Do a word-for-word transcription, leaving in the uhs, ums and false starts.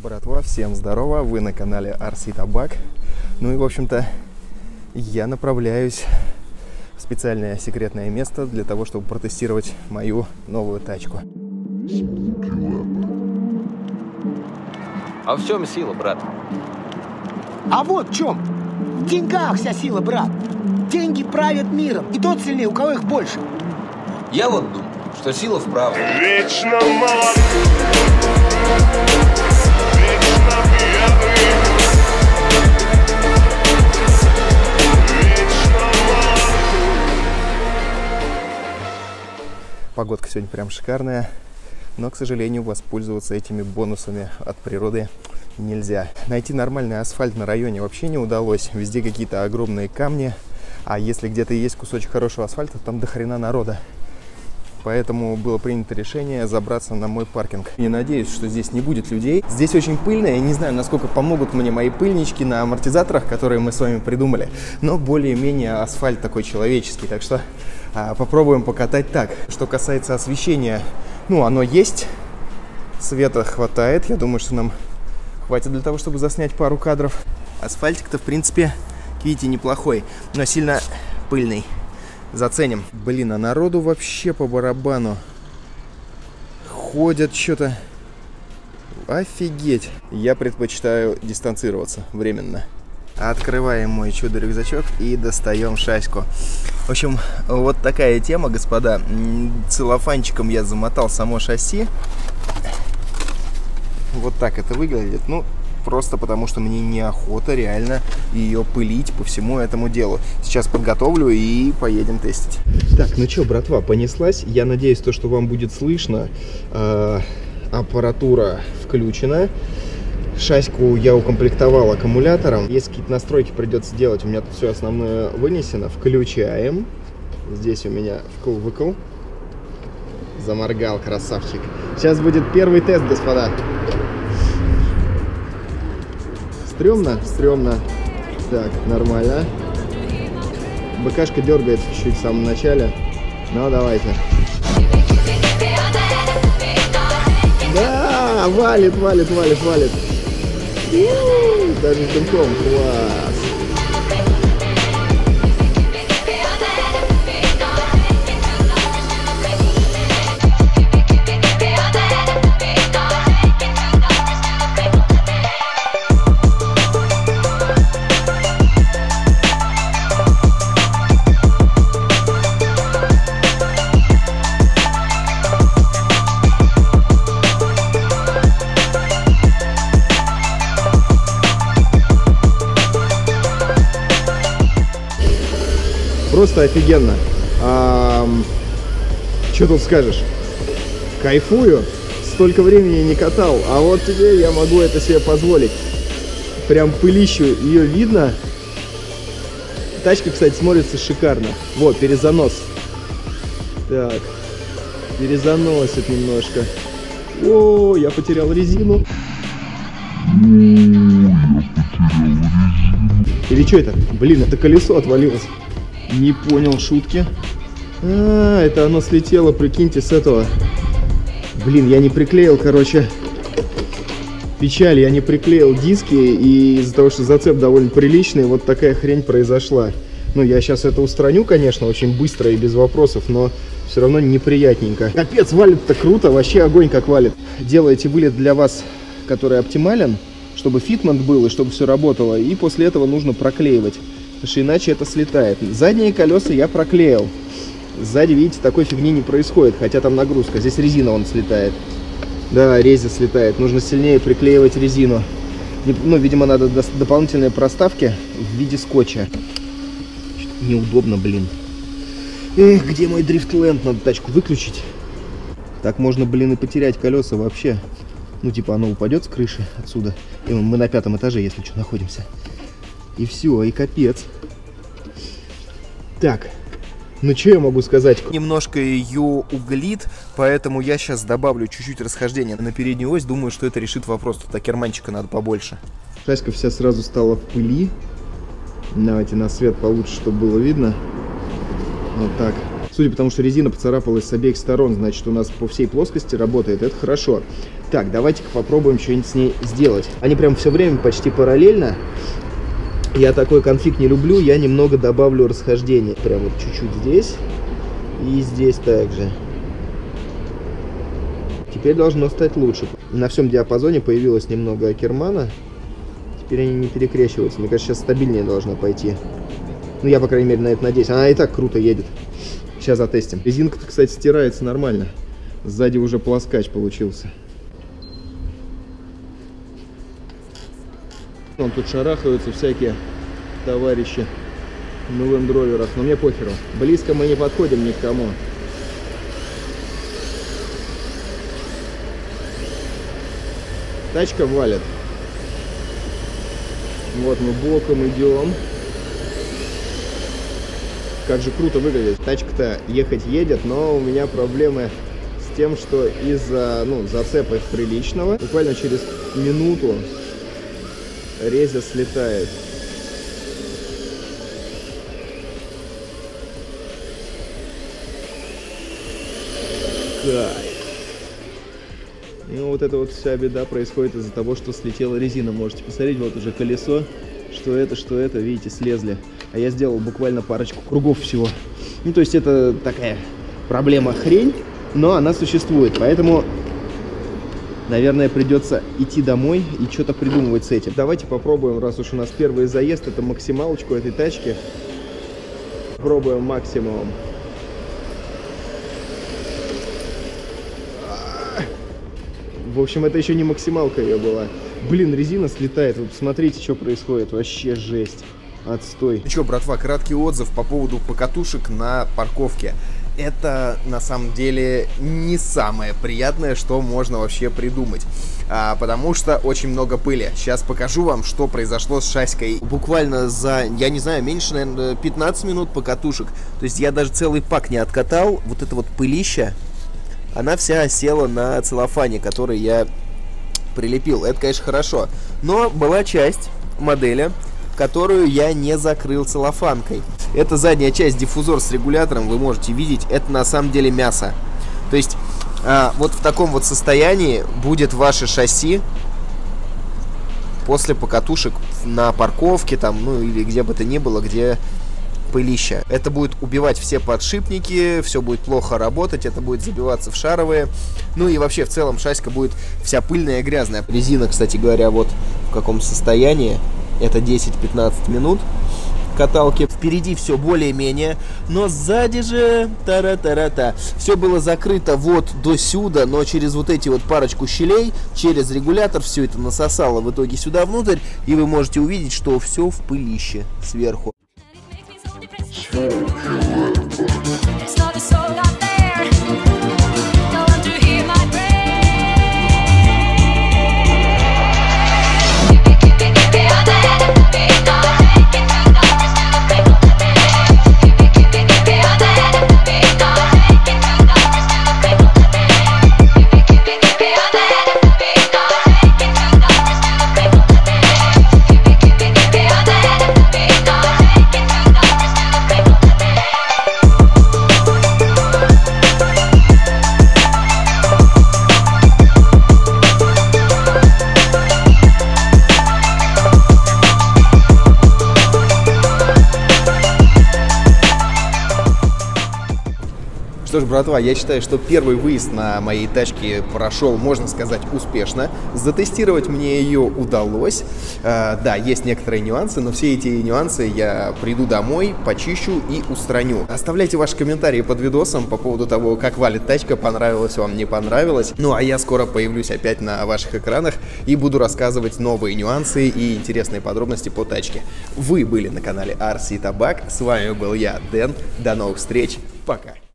Братва, всем здорово, вы на канале ар си Табак. Ну и в общем-то я направляюсь в специальное секретное место для того, чтобы протестировать мою новую тачку. А в чем сила, брат? А вот в чем. В деньгах вся сила, брат. Деньги правят миром, и тот сильнее, у кого их больше. Я вот думаю, что сила в правде. Вечно молод, вечно пьяный, вечно молод. Погодка сегодня прям шикарная, но, к сожалению, воспользоваться этими бонусами от природы нельзя. Найти нормальный асфальт на районе вообще не удалось. Везде какие-то огромные камни, а если где-то есть кусочек хорошего асфальта, там до хрена народа. Поэтому было принято решение забраться на мой паркинг. И надеюсь, что здесь не будет людей. Здесь очень пыльно. Я не знаю, насколько помогут мне мои пыльнички на амортизаторах, которые мы с вами придумали. Но более-менее асфальт такой человеческий. Так что а, попробуем покатать так. Что касается освещения, ну, оно есть. Света хватает. Я думаю, что нам хватит для того, чтобы заснять пару кадров. Асфальтик-то, в принципе, видите, неплохой, но сильно пыльный. Заценим. Блин, а народу вообще по барабану. Ходят что-то. Офигеть. Я предпочитаю дистанцироваться временно. Открываем мой чудо-рюкзачок и достаем шаську. В общем, вот такая тема, господа. Целлофанчиком я замотал само шасси. Вот так это выглядит. Ну, просто потому, что мне неохота реально ее пылить по всему этому делу. Сейчас подготовлю и поедем тестить. Так, ну что, братва, понеслась. Я надеюсь, то, что вам будет слышно. Э, аппаратура включена. Шаську я укомплектовал аккумулятором. Если какие-то настройки придется делать, у меня тут все основное вынесено. Включаем. Здесь у меня вкл-выкл. Заморгал, красавчик. Сейчас будет первый тест, господа. Стрёмно? Стрёмно. Так, нормально. БКшка дергается чуть-чуть в самом начале. Ну, давайте. Да, валит, валит, валит, валит. У-у-у, даже с дымком. Класс. Просто офигенно. А, что тут скажешь? Кайфую. Столько времени не катал, а вот теперь я могу это себе позволить. Прям пылищу ее видно. Тачка, кстати, смотрится шикарно. Вот, перезанос. Так, перезаносит немножко. О, я потерял резину. Или что это? Блин, это колесо отвалилось. Не понял шутки. А, это оно слетело, прикиньте, с этого. Блин, я не приклеил, короче. Печаль, я не приклеил диски, и из-за того, что зацеп довольно приличный, вот такая хрень произошла. Ну, я сейчас это устраню, конечно, очень быстро и без вопросов, но все равно неприятненько. Капец, валит-то круто, вообще огонь как валит. Делаете вылет для вас, который оптимален, чтобы фитмент был и чтобы все работало, и после этого нужно проклеивать. Потому что иначе это слетает. Задние колеса я проклеил. Сзади, видите, такой фигни не происходит, хотя там нагрузка. Здесь резина он слетает. Да, резина слетает. Нужно сильнее приклеивать резину. Ну, видимо, надо дополнительные проставки в виде скотча. Неудобно, блин. Эх, где мой дрифтленд? Надо тачку выключить. Так можно, блин, и потерять колеса вообще. Ну, типа, оно упадет с крыши отсюда. И мы на пятом этаже, если что, находимся. И все, и капец. Так, ну что я могу сказать? Немножко ее углит, поэтому я сейчас добавлю чуть-чуть расхождения на переднюю ось. Думаю, что это решит вопрос. Тут керманчика надо побольше. Шаська вся сразу стала в пыли. Давайте на свет получше, чтобы было видно. Вот так. Судя по тому, что резина поцарапалась с обеих сторон, значит, у нас по всей плоскости работает. Это хорошо. Так, давайте-ка попробуем что-нибудь с ней сделать. Они прям все время почти параллельно. Я такой конфиг не люблю, я немного добавлю расхождения. Прям вот чуть-чуть здесь и здесь также. Теперь должно стать лучше. На всем диапазоне появилось немного акермана. Теперь они не перекрещиваются. Мне кажется, сейчас стабильнее должна пойти. Ну, я, по крайней мере, на это надеюсь. Она и так круто едет. Сейчас затестим. Резинка-то, кстати, стирается нормально. Сзади уже плоскач получился. Вон тут шарахаются всякие товарищи на лендроверах, но мне похеру. Близко мы не подходим ни к кому. Тачка валит. Вот мы боком идем. Как же круто выглядит. Тачка-то ехать едет, но у меня проблемы с тем, что из-за ну, зацепа приличного буквально через минуту резя слетает. Кайф. Ну вот эта вот вся беда происходит из-за того, что слетела резина. Можете посмотреть, вот уже колесо. Что это, что это, видите, слезли. А я сделал буквально парочку кругов всего. Ну то есть это такая проблема хрень, но она существует. Поэтому, наверное, придется идти домой и что-то придумывать с этим. Давайте попробуем, раз уж у нас первый заезд, это максималочку этой тачки. Пробуем максимум. В общем, это еще не максималка ее была. Блин, резина слетает. Вы посмотрите, что происходит. Вообще жесть. Отстой. Ну что, братва, краткий отзыв по поводу покатушек на парковке. Это, на самом деле, не самое приятное, что можно вообще придумать. А, потому что очень много пыли. Сейчас покажу вам, что произошло с шасикой. Буквально за, я не знаю, меньше, наверное, пятнадцать минут покатушек. То есть я даже целый пак не откатал. Вот это вот пылища, она вся осела на целлофане, который я прилепил. Это, конечно, хорошо. Но была часть модели, которую я не закрыл целлофанкой. Это задняя часть, диффузор с регулятором, вы можете видеть, это на самом деле мясо. То есть а, вот в таком вот состоянии будет ваше шасси после покатушек на парковке, там, ну или где бы то ни было, где пылища. Это будет убивать все подшипники, все будет плохо работать, это будет забиваться в шаровые. Ну и вообще в целом шасика будет вся пыльная и грязная. Резина, кстати говоря, вот в каком состоянии. Это десять-пятнадцать минут каталки. Впереди все более-менее, но сзади же тара-тара-та. Все было закрыто вот до сюда, но через вот эти вот парочку щелей, через регулятор все это насосало в итоге сюда внутрь, и вы можете увидеть, что все в пылище сверху. Что ж, братва, я считаю, что первый выезд на моей тачке прошел, можно сказать, успешно. Затестировать мне ее удалось. Э, да, есть некоторые нюансы, но все эти нюансы я приду домой, почищу и устраню. Оставляйте ваши комментарии под видосом по поводу того, как валит тачка, понравилось вам, не понравилось. Ну, а я скоро появлюсь опять на ваших экранах и буду рассказывать новые нюансы и интересные подробности по тачке. Вы были на канале ар си Tabak, с вами был я, Дэн. До новых встреч, пока!